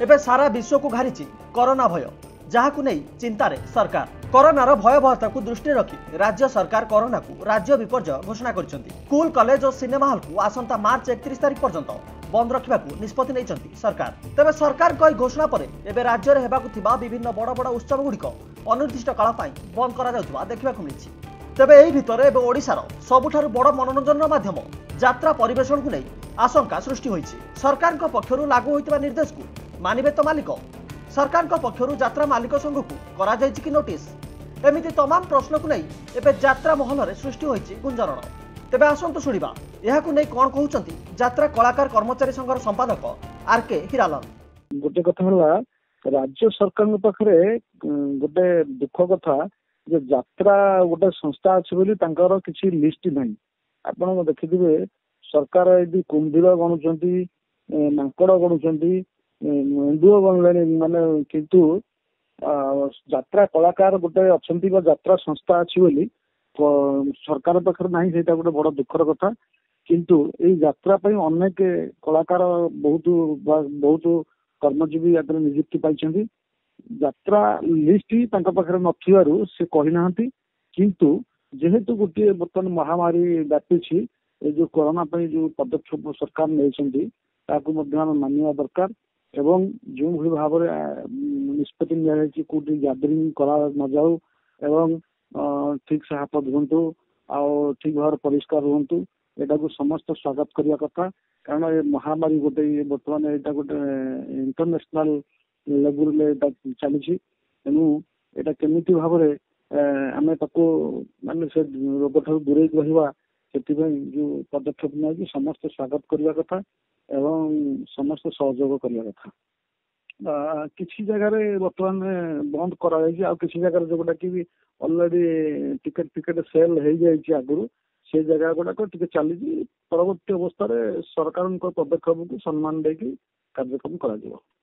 एबे सारा विश्व को घारी कोरोना भय जहां नहीं चिंतार सरकार कोरोनार भयावहता को दृष्टि रखी राज्य सरकार कोरोना को राज्य विपर्यय घोषणा कर स्कूल कॉलेज और सिनेमा हॉल को आसंता मार्च 31 तारिख पर्यंत बंद रखा निष्पत्ति नहीं सरकार। तेबे सरकार कई घोषणा पर एबे राज्य में होगा विभिन्न बड़ बड़ उत्सव गुड़िक अनिर्दिष्ट काल बंद करा देखा मिली। तेबे एही भितर एबे ओडिशार सबुठारु बड़ मनोरंजन माध्यम यात्रा परिवेशन को नहीं आशंका सृष्टि होइछि। सरकार पक्षरु लागू होइतिबा निर्देश को मानिबे तो मालिक सरकार पक्षरु यात्रा मालिक संघ को करा जायछि कि नोटिस एमिति तमाम प्रश्न को नहीं एबे यात्रा महल में सृष्टि होइछि गुंजरण। तेबे आसंतु शुणिबा एहाकु नहीं कोन कहउचंती यात्रा कलाकार कर्मचारी संघर संपादक आरके हिरालन। गोटे कथा हला राज्य सरकार पाखरे गोटे दुख कथा जे यात्रा गोटे संस्था अच्छे बोली तांकर किसी लिस्ट नहीं। आपण देखिथिबे सरकार यदि कुंभीर गणुचंती मांकड़ गणुचंती एंडुओ गणले माने किंतु यात्रा कलाकार गोटे अच्छंती बा यात्रा संस्था अच्छी बोली सरकार पाखर नहीं सेटा गोटे बड़ दुखर कथा। किंतु ए यात्रा पई अनेक कलाकार बहुत कर्मजीवी यात्रा नियुक्ति पाइछंती। यात्रा लिस्ट तांका पाखरे नथिबारु से कहि नाहंती। किंतु जेहेतु गोटे बर्तमान महामारी व्यापी जो कोरोना पई जो पदक्षेप सरकार नेछंती ताकू मध्ये हम मानिया दरकार एवं जो भली भाव निष्पत्ति निया कोटी गैदरिंग करा न जाऊ एवं ठीक से हाथ धुंतु आ ठीक भाव परिष्कार रुहतु एटा को समस्त स्वागत करिया कथा। कारण ये महामारी गोटे बर्तमान एटा गोटे इंटरनेशनल लेवल में चली तेणु एटा केमिति भाव आम माने से रोग ठार दूरे रहा से जो पदक्षेप नहीं समस्त स्वागत करने कथा एवं समस्त सहयोग करने कथा। किसी जगह बर्तमान बंद करा किसी जगह जोटा कि ऑलरेडी टिकेट फिकेट सेल हो जाए आगुरी से जगह गुड़ाक टे चली परवर्ती अवस्था सरकार पदक्षेप को सम्मान देकी कार्यक्रम करा।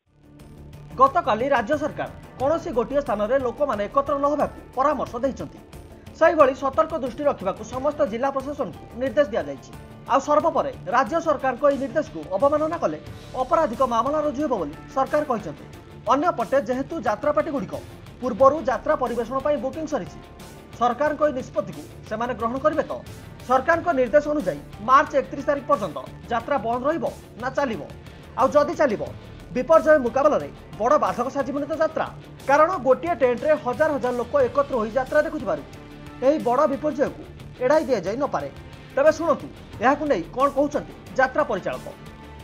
गतकाली राज्य सरकार कौन गोटे स्थान में लोक मैंने एकत्र न होगा परामर्श देती सतर्क दृष्टि रखा समस्त जिला प्रशासन को निर्देश दि जाएगी। आ सर्वपर राज्य सरकार को निर्देश को अवमानना कले अपराधिक मामला रुजु होब सरकार कहते। अन्यपटे जेहेतु यात्रापाटी गुड़िक पूर्वर यात्रा परिवेशन पर बुकिंग सरी सरकार को निष्पत्ति को सेमाने ग्रहण करेंगे तो सरकार निर्देश अनुसार मार्च 31 तारिख पर्यंत यात्रा बंद रहिबो ना चलिबो आ जदि चलिबो विपर्यय मुकाबला रे बड़ बाधक साजिबनी तो यात्रा। कारण गोटे टेंट रे हजार हजार लोक एकत्र हो यात्रा देखुथिबारु एही बड़ विपर्यय को एड़ाई दिया जाई न पारे। तबे सुनतु एहाकु नै कोन कहउचंती यात्रा परिचालक।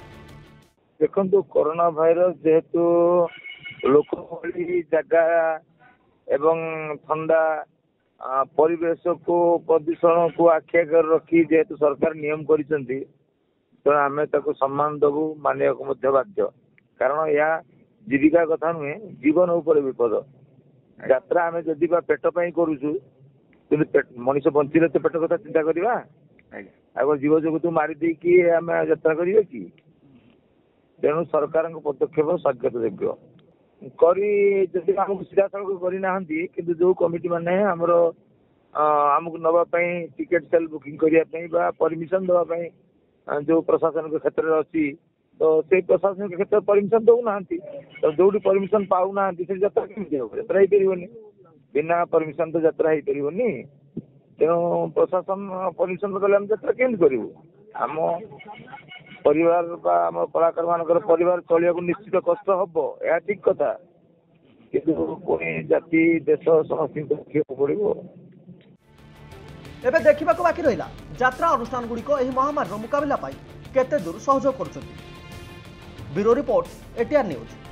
देखंतु कोरोना भाइरस जेहेतु लोक जगह एवं ठंडा परिवेश को प्रदूषण को आखि आगे रखी जेहेतु सरकार नियम करिसेंती तो आमे ताको सम्मान दबु मानिया को मध्य बाध्य। कारण या जीविका कथा नुहे जीवन उपर विपद। यात्रा आमे जदि बा पेट पई करूछु कि मनीष बंचिले तो पेट कथा चिंता करवा आग जीव जगत मारी देकी आम यात्रा करिवे कि। तेणु सरकार पदक्षेप स्वागत योग्य करी जदि आमको सीधा सड़क करना कि जो कमिटी माने आमर आमको नवापाई टिकेट सेल बुकिंग करने परमिशन दवापाई जो प्रशासन के क्षेत्र में अच्छी तो से प्रशासन के क्षेत्र में परमिशन दौना तो जो परमिशन पाऊना से यात्रा केमी यात्रा हो बिना परमिशन तो यात्रा हो पारनी। तेणु प्रशासन परमिशन कले यात्रा केमी करूँ आम परिवार आम कलाकार मान परिवार चलिया निश्चित कष्ट हम यह ठीक कथा कि जाति देश समस्त देखा पड़ो। एबे देखा बाकी रहा यात्रा अनुष्ठान गुड़िक महामारी मुकाबला केते दूर सहयोग कर। Bureau report ATR news.